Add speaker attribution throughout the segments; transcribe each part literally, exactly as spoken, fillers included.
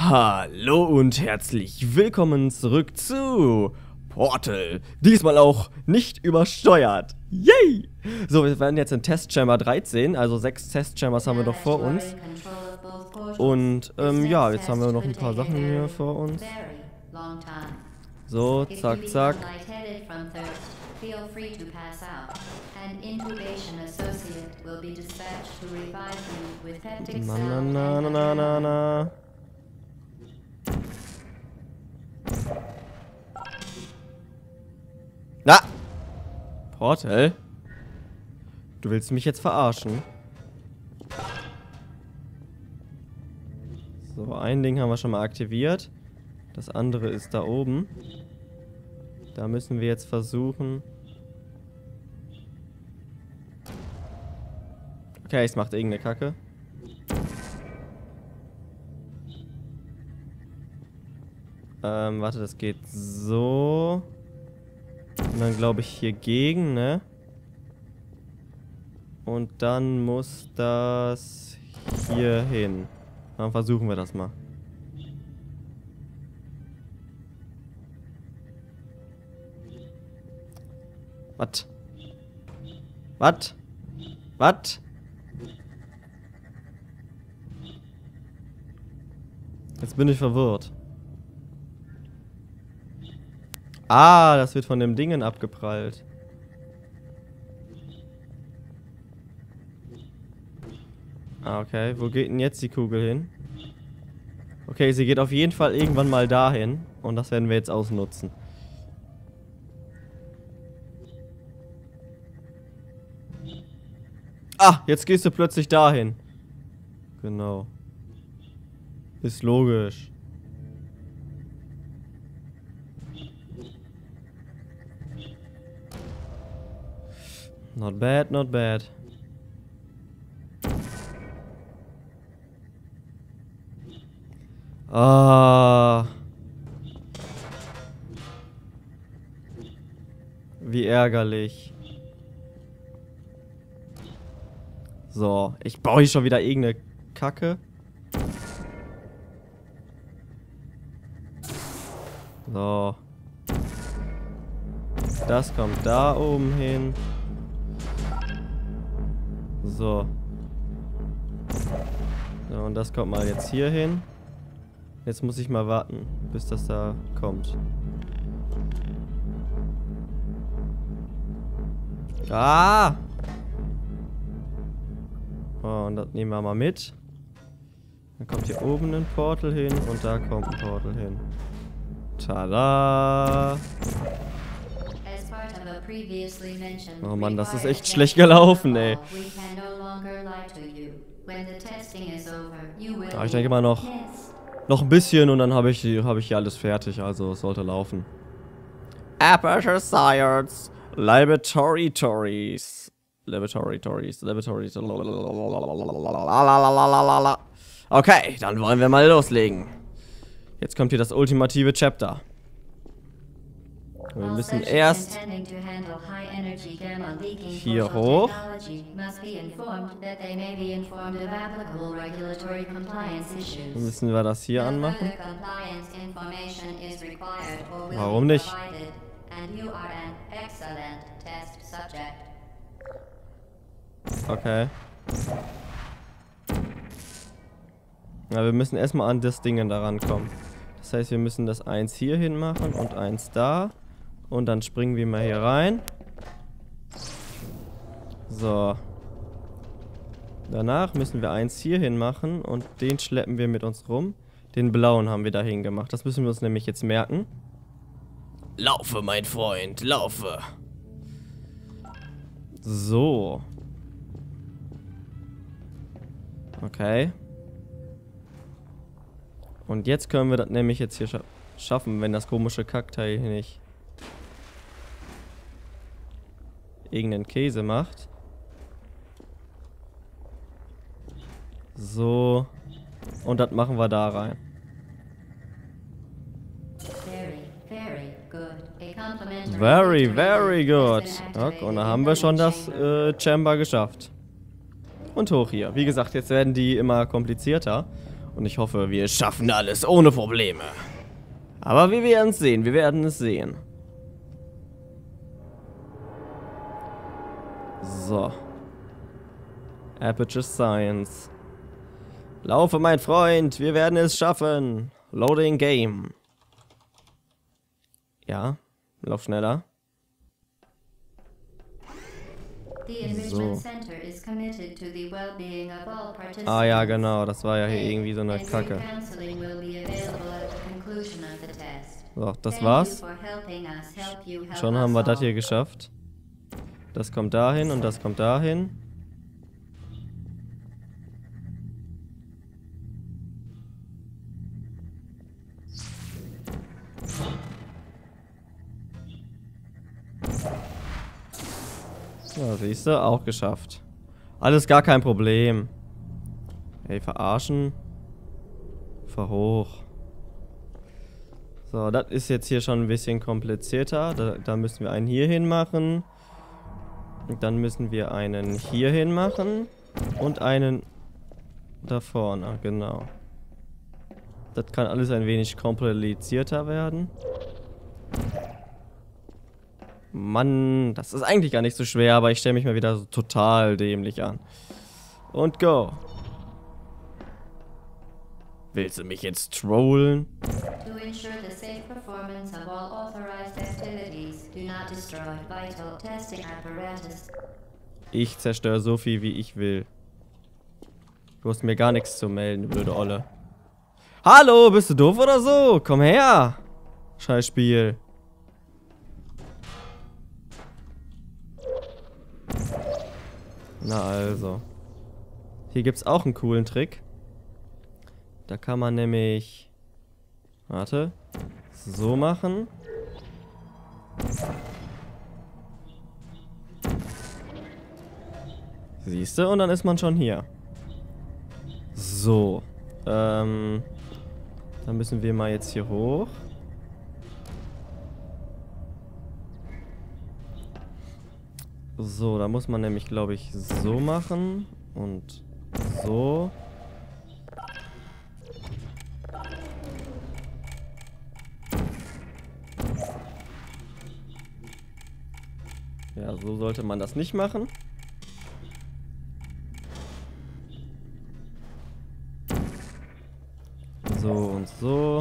Speaker 1: Hallo und herzlich willkommen zurück zu Portal. Diesmal auch nicht übersteuert. Yay! So, wir werden jetzt in Testchamber dreizehn, also sechs Testchambers haben wir noch vor uns. Und ähm, ja, jetzt haben wir noch ein paar Sachen hier vor uns. So, zack, zack. Na, na, na, na, na, na, na. Na! Portal? Du willst mich jetzt verarschen? So, ein Ding haben wir schon mal aktiviert. Das andere ist da oben. Da müssen wir jetzt versuchen... Okay, es macht irgendeine Kacke. Ähm, warte, das geht so. Und dann glaube ich hier gegen, ne? Und dann muss das hier hin. Dann versuchen wir das mal. Was? Was? Was? Jetzt bin ich verwirrt. Ah, das wird von dem Dingen abgeprallt. Ah, okay. Wo geht denn jetzt die Kugel hin? Okay, sie geht auf jeden Fall irgendwann mal dahin. Und das werden wir jetzt ausnutzen. Ah, jetzt gehst du plötzlich dahin. Genau. Ist logisch. Not bad, not bad. Ah. Wie ärgerlich. So, ich baue hier schon wieder irgendeine Kacke. So. Das kommt da oben hin. So. So, und das kommt mal jetzt hier hin. Jetzt muss ich mal warten, bis das da kommt. Ah! Oh, und das nehmen wir mal mit. Dann kommt hier oben ein Portal hin und da kommt ein Portal hin. Tada! Oh Mann, das ist echt schlecht gelaufen, ey. Aber ich denke mal noch, noch ein bisschen und dann habe ich, hab ich hier alles fertig, also es sollte laufen. Aperture Science, Laboratory Tories. Laboratory Tories, Laboratories. Okay, dann wollen wir mal loslegen. Jetzt kommt hier das ultimative Chapter. Wir müssen erst hier hoch. Dann müssen wir das hier anmachen. Warum nicht? Okay. Na, wir müssen erstmal an das Ding da rankommen. Das heißt, wir müssen das eins hier hin machen und eins da. Und dann springen wir mal hier rein. So. Danach müssen wir eins hier hin machen und den schleppen wir mit uns rum. Den blauen haben wir da hingemacht. Das müssen wir uns nämlich jetzt merken. Laufe, mein Freund, laufe. So. Okay. Und jetzt können wir das nämlich jetzt hier scha schaffen, wenn das komische Kackteil hier nicht irgendeinen Käse macht. So. Und das machen wir da rein. Very, very good. Okay, und dann haben wir schon das äh, Chamber geschafft. Und hoch hier. Wie gesagt, jetzt werden die immer komplizierter. Und ich hoffe, wir schaffen alles ohne Probleme. Aber wir werden es sehen, wir werden es sehen. So. Aperture Science. Laufe, mein Freund, wir werden es schaffen. Loading Game. Ja, lauf schneller. So. Ah ja, genau, das war ja hier irgendwie so eine Kacke. So, das war's. Schon haben wir das hier geschafft. Das kommt dahin und das kommt dahin. Ja, siehst du, auch geschafft. Alles gar kein Problem. Ey, verarschen. Fahr hoch. So, das ist jetzt hier schon ein bisschen komplizierter. Da, da müssen wir einen hier hin machen. Und dann müssen wir einen hier hin machen. Und einen da vorne, genau. Das kann alles ein wenig komplizierter werden. Mann, das ist eigentlich gar nicht so schwer, aber ich stelle mich mal wieder so total dämlich an. Und go. Willst du mich jetzt trollen? Ich zerstöre so viel, wie ich will. Du hast mir gar nichts zu melden, du blöde Olle. Hallo, bist du doof oder so? Komm her. Scheiß Spiel. Na also. Hier gibt es auch einen coolen Trick. Da kann man nämlich... Warte. So machen. Siehst du? Und dann ist man schon hier. So. Ähm... Dann müssen wir mal jetzt hier hoch. So, da muss man nämlich, glaube ich, so machen und so. Ja, so sollte man das nicht machen. So und so.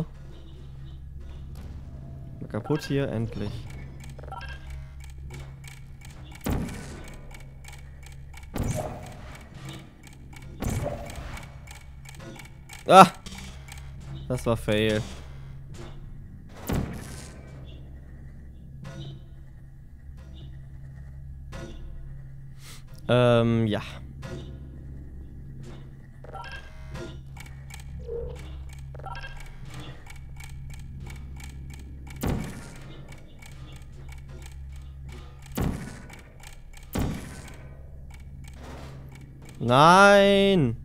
Speaker 1: Mal kaputt hier, endlich. Ah! Das war fail. Ähm, ja. Nein!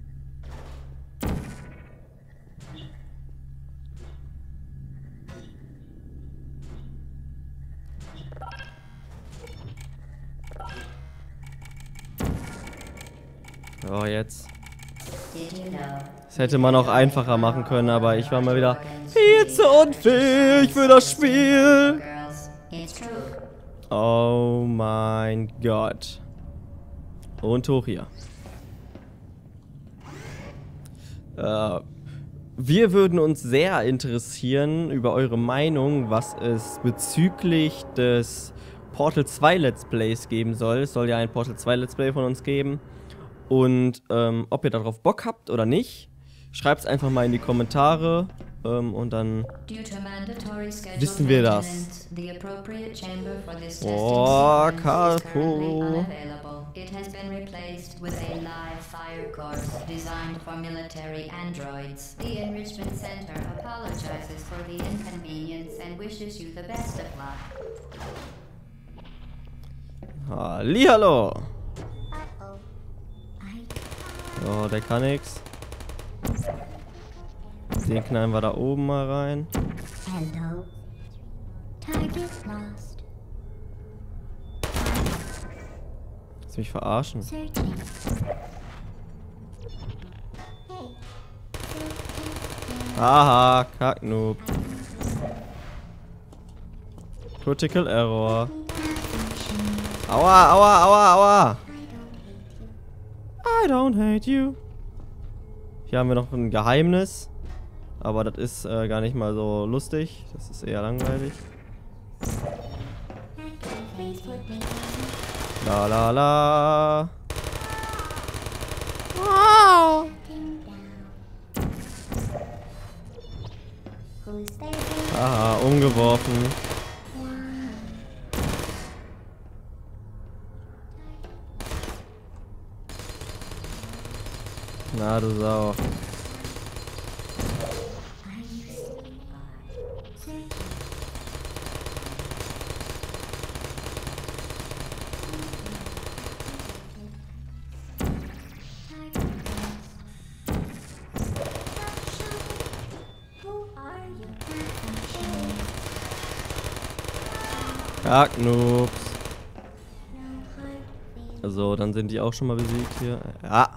Speaker 1: Oh, jetzt. Das hätte man auch einfacher machen können, aber ich war mal wieder viel zu unfähig für das Spiel. Oh mein Gott. Und hoch hier. Äh, wir würden uns sehr interessieren über eure Meinung, was es bezüglich des Portal zwei Let's Plays geben soll. Es soll ja ein Portal zwei Let's Play von uns geben. Und ähm, ob ihr darauf Bock habt oder nicht, schreibt es einfach mal in die Kommentare ähm, und dann wissen wir das. Oh, Carpo.
Speaker 2: It has been replaced with a live fire course designed for military androids. The Enrichment Center apologizes for the inconvenience and wishes you the best of luck.
Speaker 1: Hallihallo! So, der kann nix. Den knallen wir da oben mal rein.
Speaker 2: Hello. Target lost.
Speaker 1: Willst du mich verarschen?
Speaker 2: Searching. Hey.
Speaker 1: Haha, Kacknoob. Critical Error. Aua, aua, aua, aua. I don't hate you. Hier haben wir noch ein Geheimnis. Aber das ist äh, gar nicht mal so lustig. Das ist eher langweilig. La la la. Wow. Aha, umgeworfen. Na du Sau. Kacknoobs. Also, dann sind die auch schon mal besiegt hier. Ja.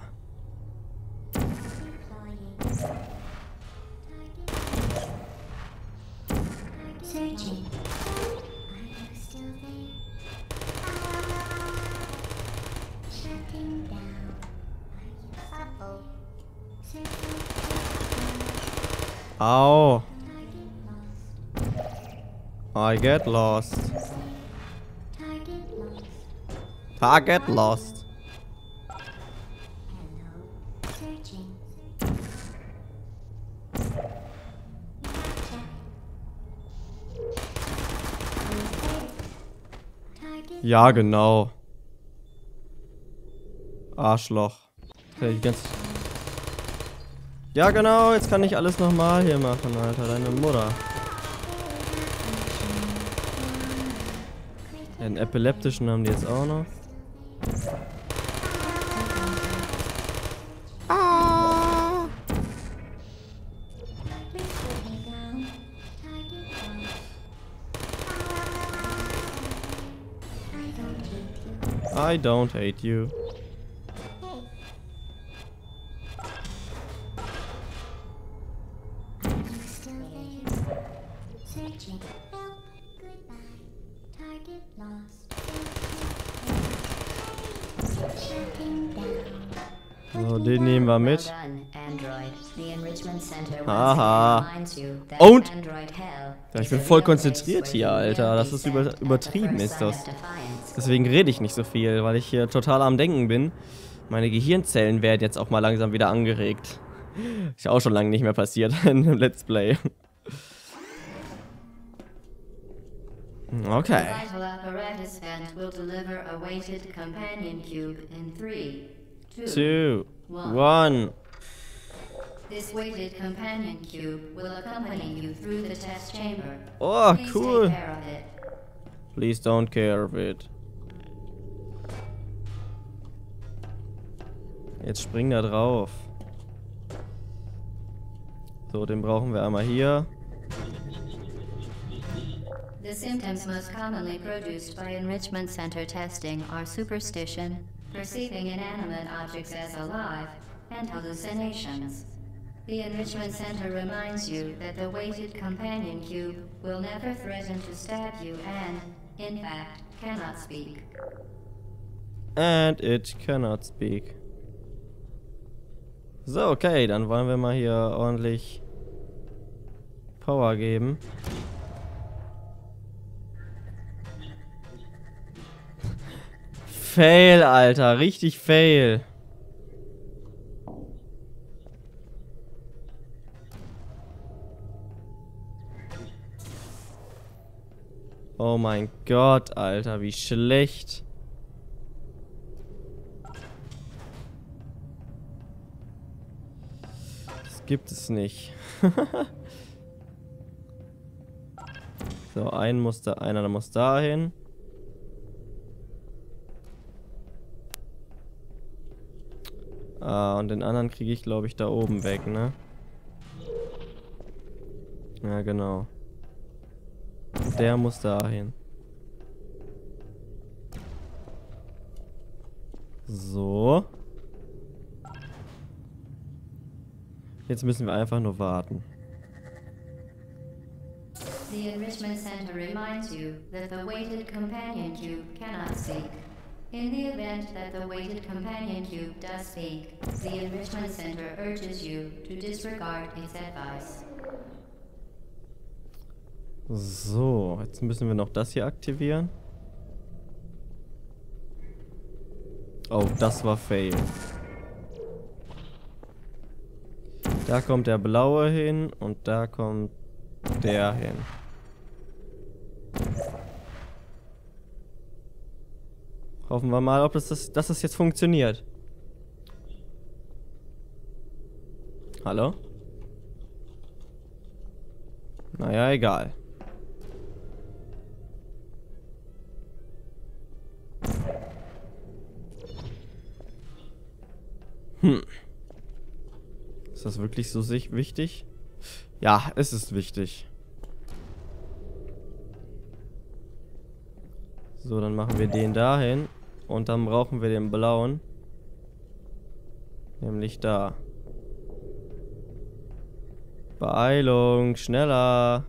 Speaker 1: Au. I get lost. Target lost. Ja, genau. Arschloch. Okay, ganz ja, genau. Jetzt kann ich alles nochmal hier machen, Alter. Deine Mutter. Den epileptischen haben die jetzt auch noch. Ah. I don't hate you. So, den nehmen wir mit. Haha. Und ja, ich bin voll konzentriert hier, Alter. Das ist über, übertrieben, ist das. Deswegen rede ich nicht so viel, weil ich hier total am Denken bin. Meine Gehirnzellen werden jetzt auch mal langsam wieder angeregt. Ist ja auch schon lange nicht mehr passiert in einem Let's Play. Okay. Two, one.
Speaker 2: This weighted companion cube will accompany you through the test chamber.
Speaker 1: Oh,
Speaker 2: Please
Speaker 1: cool.
Speaker 2: take care of it.
Speaker 1: Please don't care of it. Jetzt spring da drauf. So, den brauchen wir einmal hier.
Speaker 2: The symptoms most commonly produced by enrichment center testing are superstition, perceiving inanimate objects as alive, and hallucinations. The enrichment center reminds you that the weighted companion cube will never threaten to stab you and, in fact, cannot speak.
Speaker 1: And it cannot speak. So, okay, dann wollen wir mal hier ordentlich Power geben. Fail, Alter. Richtig fail. Oh mein Gott, Alter. Wie schlecht. Das gibt es nicht. So, ein muss da, einer muss dahin. Ah, und den anderen kriege ich, glaube ich, da oben weg, ne? Ja, genau. Und der muss dahin. So. Jetzt müssen wir einfach nur warten.
Speaker 2: The Enrichment Center reminds you that the weighted companion cube cannot speak. In the event that the weighted companion cube does speak, the Enrichment Center urges you to disregard its advice.
Speaker 1: So, jetzt müssen wir noch das hier aktivieren. Oh, das war Fail. Da kommt der blaue hin und da kommt der hin. Hoffen wir mal, ob das, das, dass das jetzt funktioniert. Hallo? Naja, egal. Hm. Ist das wirklich so sich wichtig? Ja, es ist wichtig. So, dann machen wir den dahin. Und dann brauchen wir den blauen. Nämlich da. Beeilung, schneller.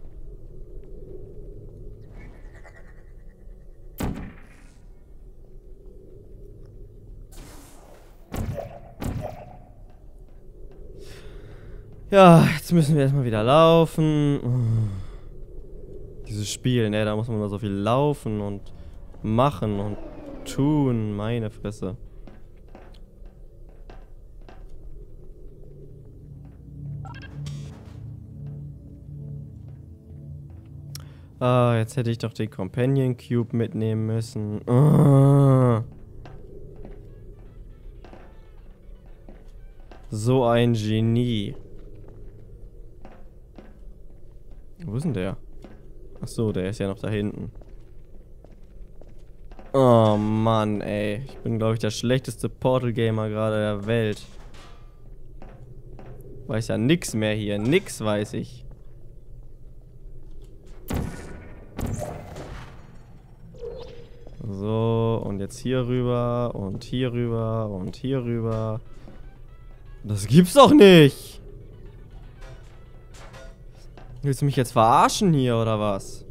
Speaker 1: Ja, jetzt müssen wir erstmal wieder laufen. Oh. Dieses Spiel, ne, da muss man mal so viel laufen und machen und tun. Meine Fresse. Ah, jetzt hätte ich doch den Companion Cube mitnehmen müssen. Oh. So ein Genie. Wo ist denn der? Ach so, der ist ja noch da hinten. Oh Mann, ey. Ich bin, glaube ich, der schlechteste Portal-Gamer gerade der Welt. Weiß ja nix mehr hier. Nix weiß ich. So, und jetzt hier rüber und hier rüber und hier rüber. Das gibt's doch nicht! Willst du mich jetzt verarschen hier, oder was?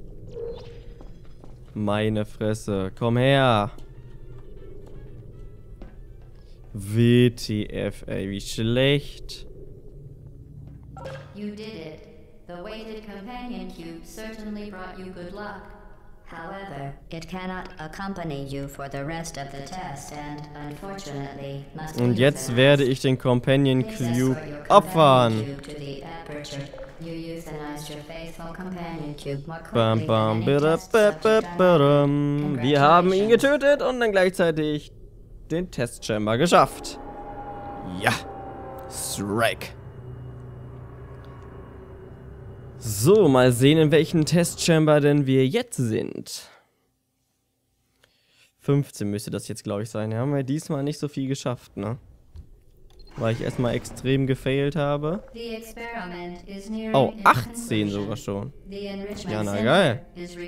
Speaker 1: Meine Fresse. Komm her. W T F, ey, wie schlecht.
Speaker 2: You did it. The weighted companion cube certainly brought you good luck. However, it cannot accompany you for the rest of the test and, unfortunately, must
Speaker 1: Und jetzt werde ich den Companion Cube opfern. Bam, bam, bida, bida, bida. Wir haben ihn getötet und dann gleichzeitig den Testchamber geschafft. Ja. Strike. So, mal sehen, in welchen Testchamber denn wir jetzt sind. fünfzehn müsste das jetzt, glaube ich, sein. Ja, haben wir diesmal nicht so viel geschafft, ne? Weil ich erstmal extrem gefailt habe. Oh, achtzehn sogar schon. Ja, na geil.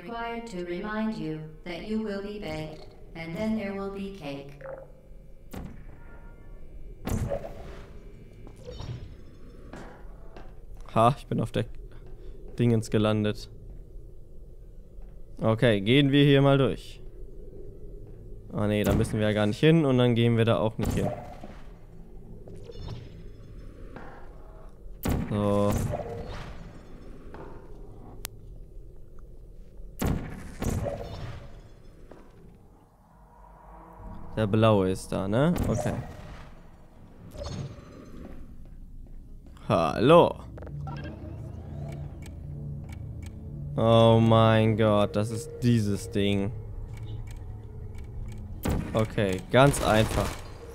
Speaker 1: Ha, ich bin auf der Dingens gelandet. Okay, gehen wir hier mal durch. Ah ne, da müssen wir ja gar nicht hin und dann gehen wir da auch nicht hin. So. Der blaue ist da, ne? Okay. Hallo. Oh mein Gott, das ist dieses Ding. Okay, ganz einfach.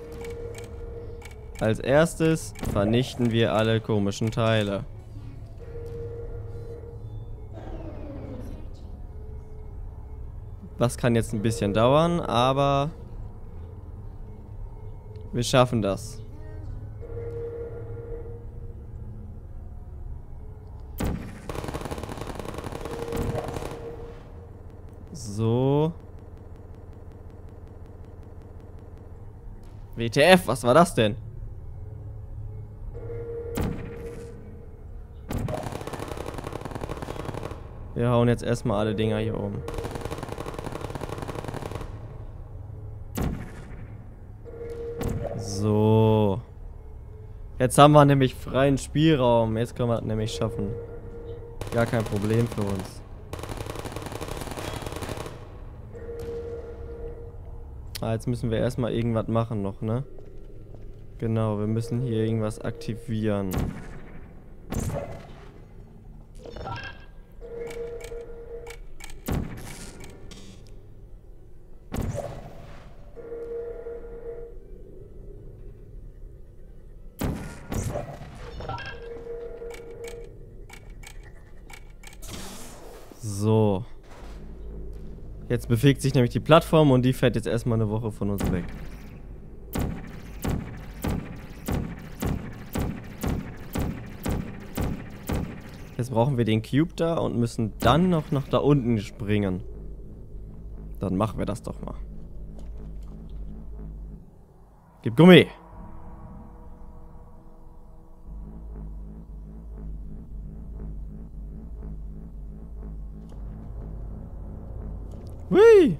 Speaker 1: Als erstes vernichten wir alle komischen Teile. Das kann jetzt ein bisschen dauern, aber wir schaffen das. So. W T F, was war das denn? Wir hauen jetzt erstmal alle Dinger hier um. So. Jetzt haben wir nämlich freien Spielraum. Jetzt können wir das nämlich schaffen. Gar kein Problem für uns. Ah, jetzt müssen wir erstmal irgendwas machen noch, ne? Genau, wir müssen hier irgendwas aktivieren. So. Jetzt bewegt sich nämlich die Plattform und die fährt jetzt erstmal eine Woche von uns weg. Jetzt brauchen wir den Cube da und müssen dann noch nach da unten springen. Dann machen wir das doch mal. Gib Gummi! Hui!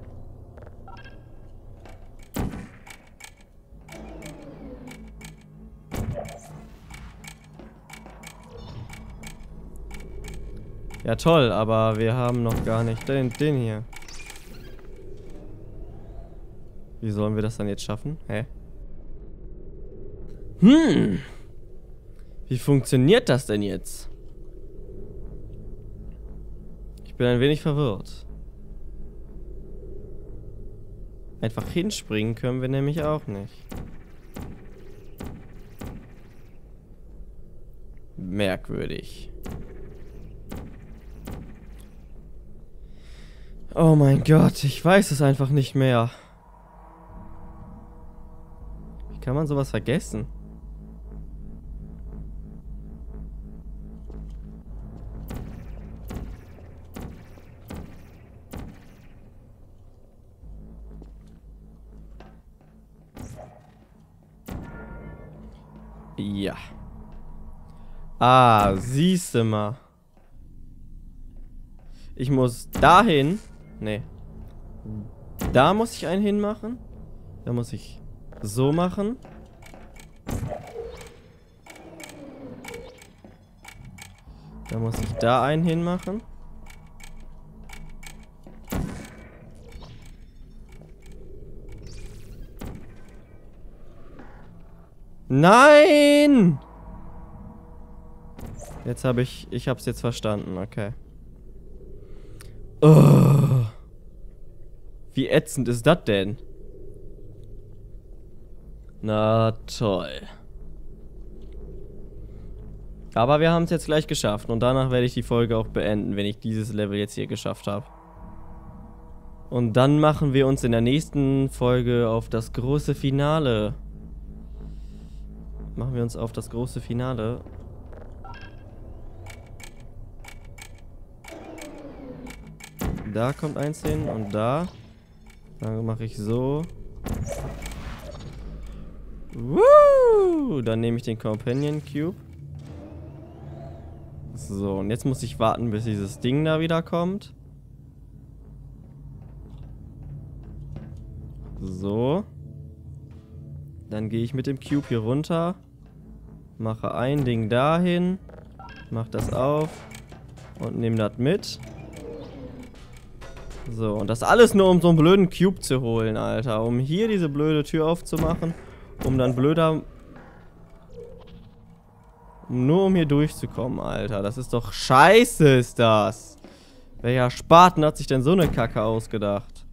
Speaker 1: Ja toll, aber wir haben noch gar nicht den, den hier. Wie sollen wir das dann jetzt schaffen? Hä? Hm. Wie funktioniert das denn jetzt? Ich bin ein wenig verwirrt. Einfach hinspringen können wir nämlich auch nicht. Merkwürdig. Oh mein Gott, ich weiß es einfach nicht mehr. Wie kann man sowas vergessen? Ja. Ah, siehste mal. Ich muss dahin. Nee. Da muss ich einen hinmachen. Da muss ich so machen. Da muss ich da einen hinmachen. Nein! Jetzt habe ich... Ich habe es jetzt verstanden, okay. Oh. Wie ätzend ist das denn? Na toll. Aber wir haben es jetzt gleich geschafft. Und danach werde ich die Folge auch beenden, wenn ich dieses Level jetzt hier geschafft habe. Und dann machen wir uns in der nächsten Folge auf das große Finale. Machen wir uns auf das große Finale. Da kommt eins hin und da. Dann mache ich so. Woo! Dann nehme ich den Companion Cube. So, und jetzt muss ich warten, bis dieses Ding da wieder kommt. So. Dann gehe ich mit dem Cube hier runter. Mache ein Ding dahin. Mach das auf. Und nehme das mit. So, und das alles nur, um so einen blöden Cube zu holen, Alter. Um hier diese blöde Tür aufzumachen. Um dann blöder... Nur um hier durchzukommen, Alter. Das ist doch scheiße, ist das. Welcher Spaten hat sich denn so eine Kacke ausgedacht?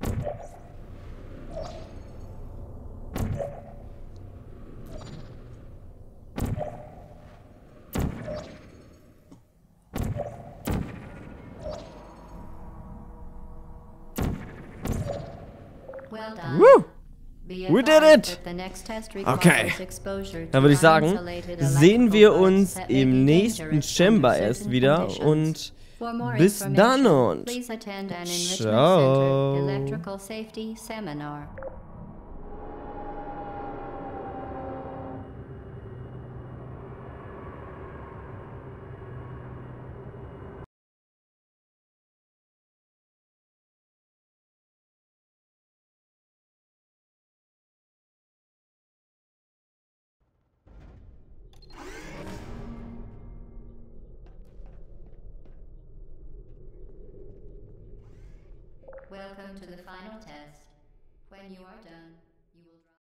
Speaker 2: Well done.
Speaker 1: Woo!
Speaker 2: Be
Speaker 1: We did
Speaker 2: advised
Speaker 1: it!
Speaker 2: that the next test
Speaker 1: Okay.
Speaker 2: requires exposure to
Speaker 1: Dann würde ich sagen,
Speaker 2: uninsulated
Speaker 1: sehen wir
Speaker 2: electrical
Speaker 1: uns
Speaker 2: buds that may
Speaker 1: im
Speaker 2: be
Speaker 1: nächsten
Speaker 2: dangerous
Speaker 1: Chamber
Speaker 2: under
Speaker 1: erst
Speaker 2: certain
Speaker 1: wieder
Speaker 2: conditions.
Speaker 1: und
Speaker 2: For more
Speaker 1: bis dann
Speaker 2: information,
Speaker 1: und
Speaker 2: please attend an Enrichment
Speaker 1: ciao.
Speaker 2: Center Electrical Safety Seminar. Welcome to the final test. When you are done,